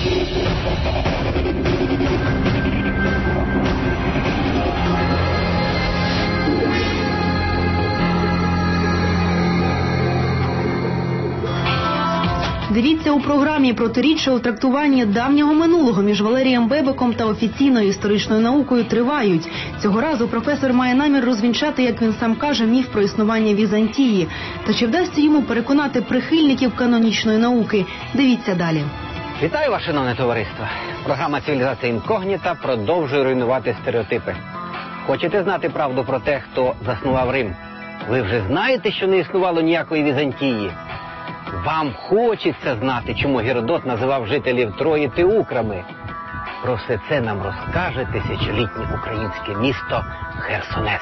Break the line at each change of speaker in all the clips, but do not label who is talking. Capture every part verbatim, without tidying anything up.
Дивіться у програмі «Протиріччя у трактуванні давнього минулого» між Валерієм Бебеком та офіційною історичною наукою тривають. Цього разу професор має намір розвінчати, як він сам каже, міф про існування Візантії. Та чи вдасться йому переконати прихильників канонічної науки? Дивіться далі.
Вітаю вас, шановне товариство. Програма «Цивілізація інкогніта» продовжує руйнувати стереотипи. Хочете знати правду про те, хто заснував Рим? Ви вже знаєте, що не існувало ніякої Візантії? Вам хочеться знати, чому Геродот називав жителів Трої теукрами? Про все це нам розкаже тисячолітнє українське місто Херсонес.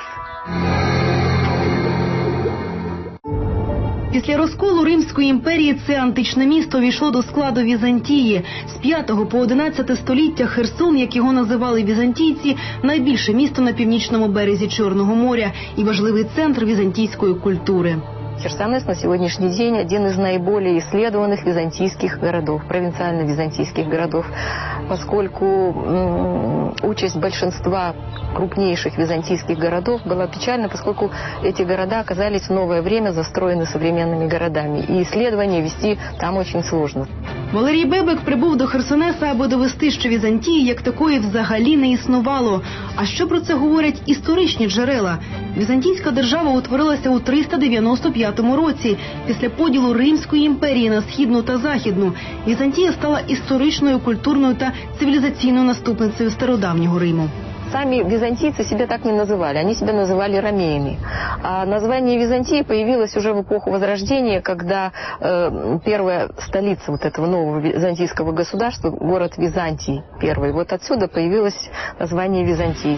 Після розколу Римської імперії це античне місто війшло до складу Візантії. З п'ятого по одинадцяте століття Херсон, як його називали візантійці, найбільше місто на північному березі Чорного моря і важливий центр візантійської культури.
Херсонес на сегодняшний день один из наиболее исследованных византийских городов, провинциально-византийских городов, поскольку м, участь большинства крупнейших византийских городов была печальна, поскольку эти города оказались в новое время застроены современными городами, и исследования вести там очень сложно.
Валерій Бебек прибув до Херсонеса, аби довести, що Візантії як такої взагалі не існувало. А що про це говорять історичні джерела? Візантійська держава утворилася у триста дев'яносто п'ятому році, після поділу Римської імперії на східну та західну. Візантія стала історичною, культурною та цивілізаційною наступницею стародавнього Риму.
Сами византийцы себя так не называли, они себя называли ромеями. А название Византии появилось уже в эпоху Возрождения, когда э, первая столица вот этого нового византийского государства, город Византий первый, вот отсюда появилось название Византии.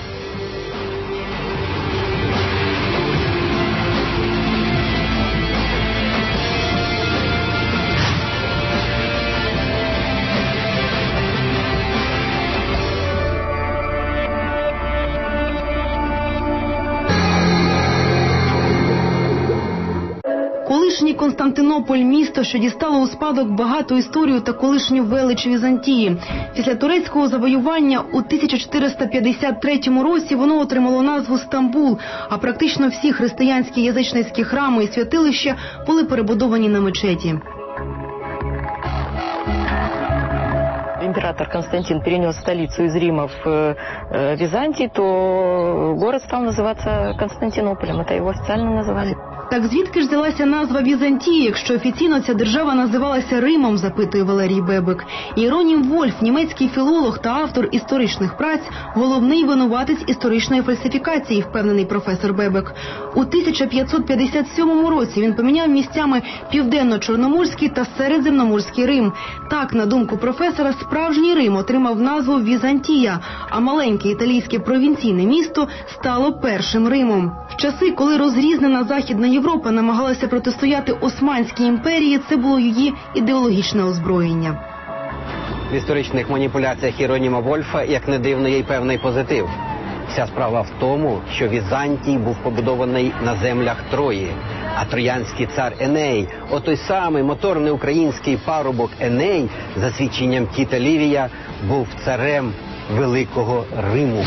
Колишній Константинополь – місто, що дістало у спадок багату історію та колишню велич Візантії. Після турецького завоювання у тисяча чотириста п'ятдесят третьому році воно отримало назву Стамбул, а практично всі християнські язичницькі храми і святилища були перебудовані на мечеті.
Император Константин перенес столицу из Рима в э, Византий, то город стал называться Константинополем. Это его официально называли.
Так звідки ж взялася назва Візантії, якщо офіційно ця держава називалася Римом, запитує Валерій Бебек. Іронім Вольф, німецький філолог та автор історичних праць, головний винуватець історичної фальсифікації, впевнений професор Бебек. У тисяча п'ятсот п'ятдесят сьомому році він поміняв місцями Південно-Чорноморський та Середземноморський Рим. Так, на думку професора, справжній Рим отримав назву Візантія, а маленьке італійське провінційне місто стало першим Римом. В часи, коли розрізнена Західна Європа намагалася протистояти Османській імперії, це було її ідеологічне озброєння.
В історичних маніпуляціях Іроніма Вольфа, як не дивно, є й певний позитив. Вся справа в тому, що Візантій був побудований на землях Трої, а троянський цар Еней, отой самий моторний український парубок Еней, за свідченням Тіта Лівія, був царем Великого Риму.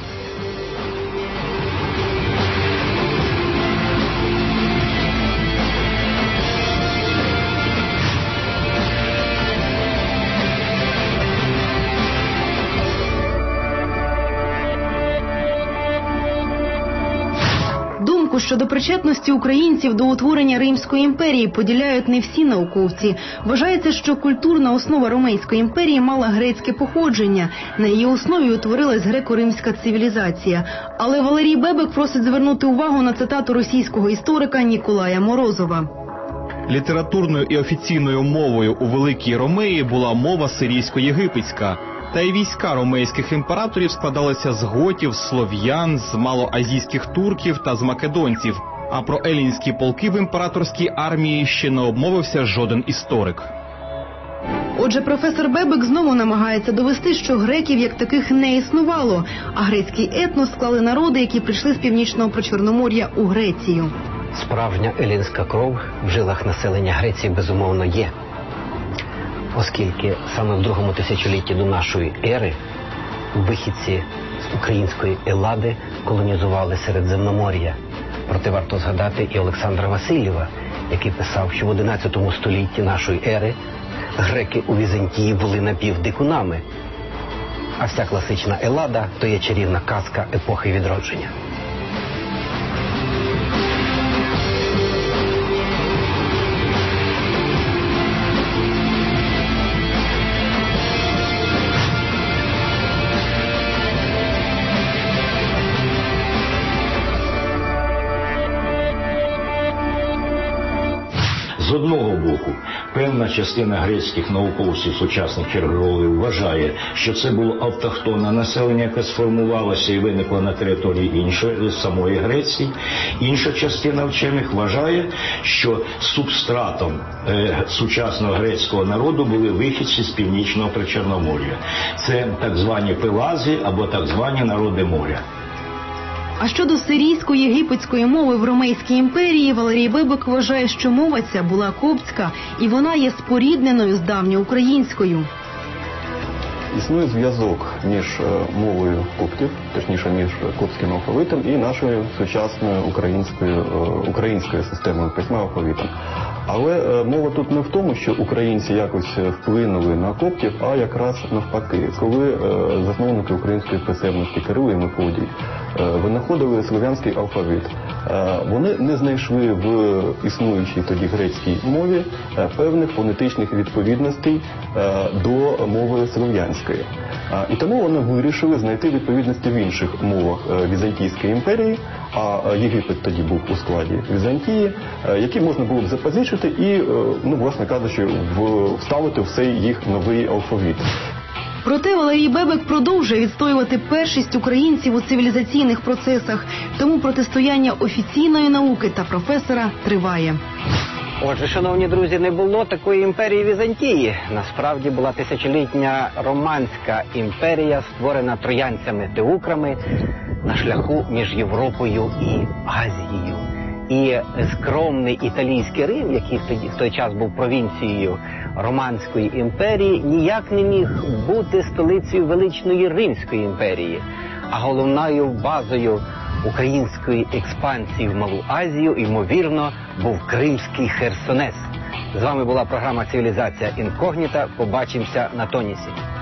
Думку щодо причетності українців до утворення Римської імперії поділяють не всі науковці. Вважається, що культурна основа Ромейської імперії мала грецьке походження. На її основі утворилась греко-римська цивілізація. Але Валерій Бебек просить звернути увагу на цитату російського історика Ніколая Морозова.
Літературною і офіційною мовою у Великій Ромеї була мова сирійсько-єгипетська. Та й війська ромейських імператорів складалися з готів, слов'ян, з малоазійських турків та з македонців. А про елінські полки в імператорській армії ще не обмовився жоден історик.
Отже, професор Бебек знову намагається довести, що греків як таких не існувало, а грецький етнос склали народи, які прийшли з північного Причорномор'я у Грецію.
Справжня елінська кров в жилах населення Греції безумовно є. оскільки саме в другому тисячолітті до нашої ери вихідці з української Елади колонізували Середземномор'я. Проте варто згадати і Олександра Васильєва, який писав, що в одинадцятому столітті нашої ери греки у Візантії були напівдикунами, а вся класична Елада – то є чарівна казка епохи відродження.
З одного боку, певна частина грецьких науковців, сучасних чергологів, вважає, що це було автохтонне населення, яке сформувалося і виникло на території іншої, самої Греції. Інша частина вчених вважає, що субстратом е, сучасного грецького народу були вихідці з північного Причорномор'я. Це так звані пелази або так звані народи моря.
А щодо сирійсько-єгипетської мови в Ромейській імперії, Валерій Бебек вважає, що мова ця була коптська, і вона є спорідненою з давньоукраїнською.
Існує зв'язок між мовою коптів, точніше між коптським алфавитом і нашою сучасною українською, українською системою письма алфавитом. Але мова тут не в тому, що українці якось вплинули на коптів, а якраз навпаки. Коли засновники української писемності Кирило і Мефодій винаходили слов'янський алфавит, вони не знайшли в існуючій тоді грецькій мові певних фонетичних відповідностей до мови слов'янської. І тому вони вирішили знайти відповідності в інших мовах Візантійської імперії, а Єгипет тоді був у складі Візантії, які можна було б запозичити і, ну, власне кажучи, вставити в цей їх новий алфавіт.
Проте Валерій Бебек продовжує відстоювати першість українців у цивілізаційних процесах, тому протистояння офіційної науки та професора триває.
Отже, шановні друзі, не було такої імперії Візантії. Насправді була тисячолітня Романська імперія, створена троянцями-теукрами на шляху між Європою і Азією. І скромний італійський Рим, який в той час був провінцією Романської імперії, ніяк не міг бути столицею величної Римської імперії, а головною базою української експансії в Малу Азію, ймовірно, був Кримський Херсонес. З вами була програма «Цивілізація інкогніта». Побачимося на Тонісі.